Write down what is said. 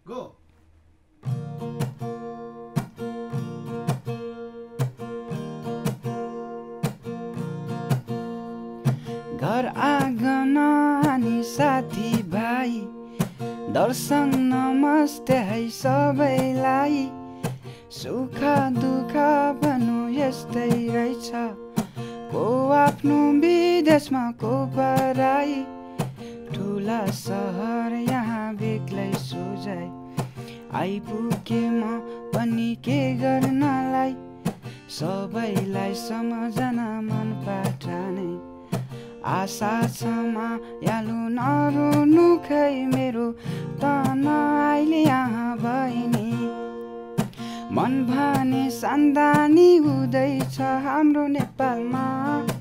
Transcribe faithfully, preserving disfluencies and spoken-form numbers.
Go. घर आँगन अनि साथी भाइ दर्शन नमस्ते है सबैलाई। सुख दुःख भन्नु यस्तै रहेछ, को आफ्नो विदेशमा को पराई। ठुला सहर यहाँ बेग्लै सोझाइ, आइपुगे म पनि के गर्नलाई। सबैलाई सम्झन मन पाठानै, आशा छ मायालु नरुनु खै मेरो त नआइले यहाँ बहिनी। मन भने सान्दानी हुँदैछ हाम्रो नेपालमा।